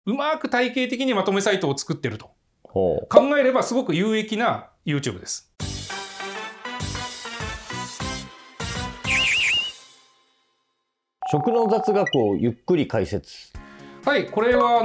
うまく体系的にまとめサイトを作ってるとほう。 考えればすごく有益な YouTube です。 食の雑学をゆっくり解説。 はい、これは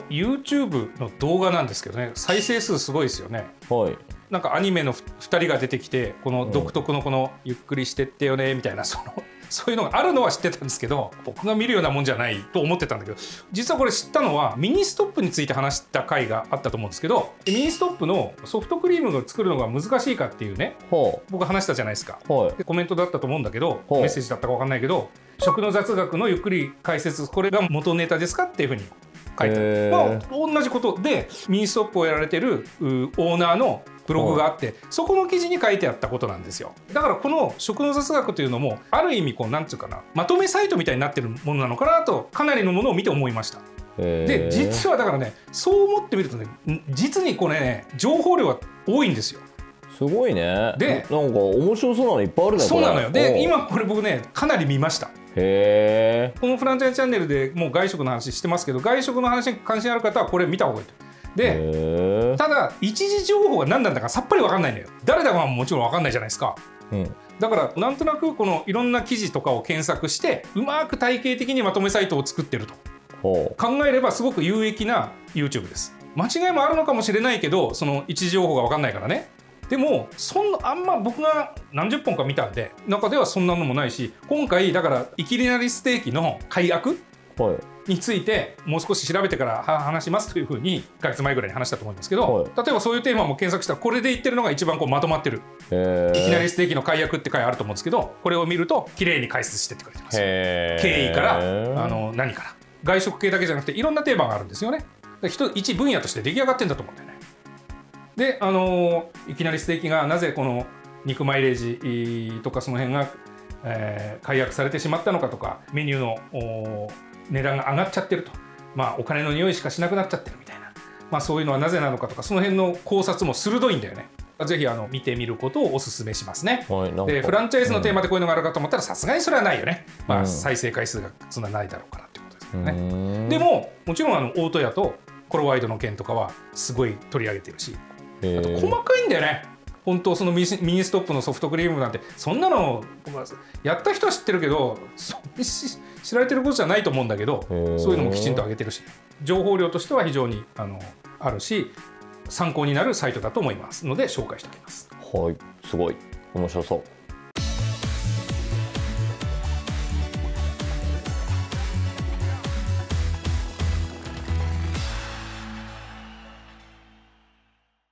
YouTube の動画なんですけどね、再生数すごいですよね。 はい。 なんかアニメの2人が出てきて、この独特のこのゆっくりしてってよねみたいな、そういうのがあるのは知ってたんですけど、僕が見るようなもんじゃないと思ってたんだけど、実はこれ知ったのはミニストップについて話した回があったと思うんですけど、ミニストップのソフトクリームを作るのが難しいかっていうね、僕話したじゃないですか。でコメントだったと思うんだけど、メッセージだったか分かんないけど、食の雑学のゆっくり解説、これが元ネタですかっていうふうに書いてある。同じことでミニストップをやられてるオーナーのブログがあって、そこの記事に書いてあったことなんですよ。だからこの食の雑学というのもある意味こうなんていうかな、まとめサイトみたいになってるものなのかなとかなりのものを見て思いました。で実はだからね、そう思ってみるとね、実にこれね情報量は多いんですよ。 すごいね。 でなんか面白そうなのいっぱいあるね。 そうなのよ。で今これ僕ねかなり見ました。 へえ。このフランチャイズチャンネルでもう外食の話してますけど、外食の話に関心ある方はこれ見た方がいいと。でただ一時情報が何なんだかさっぱり分かんないのよ。誰だかももちろん分かんないじゃないですか。だからなんとなくこのいろんな記事とかを検索してうまく体系的にまとめサイトを作ってると考えればすごく有益な YouTube です。間違いもあるのかもしれないけど、その一時情報が分かんないからね。でもあんま僕が何十本か見たんで中ではそんなのもないし、今回だからいきなりステーキの解約についてもう少し調べてから話しますというふうに1ヶ月前ぐらいに話したと思うんですけど、例えばそういうテーマも検索したらこれで言ってるのが一番こうまとまってる。いきなりステーキの解約って回あると思うんですけど、これを見ると綺麗に解説してってくれてます。経緯から何から外食系だけじゃなくていろんなテーマがあるんですよね。一分野として出来上がってんだと思うんだよね。でいきなりステーキがなぜこの肉マイレージとかその辺が、解約されてしまったのかとか、メニューの値段が上がっちゃってると、お金の匂いしかしなくなっちゃってるみたいな、そういうのはなぜなのかとか、その辺の考察も鋭いんだよね。ぜひ見てみることをお勧めしますね。でフランチャイズのテーマでこういうのがあるかと思ったらさすがにそれはないよね。再生回数がそんなないだろうからってことですけどね。でももちろん大戸屋とコロワイドの件とかはすごい取り上げてるし、あと細かいんだよね。本当そのミニストップのソフトクリームなんてそんなのやった人は知ってるけど知られてることじゃないと思うんだけど、そういうのもきちんと上げてるし、情報量としては非常にあるし参考になるサイトだと思いますので紹介しておきます。 はい、すごい面白そう。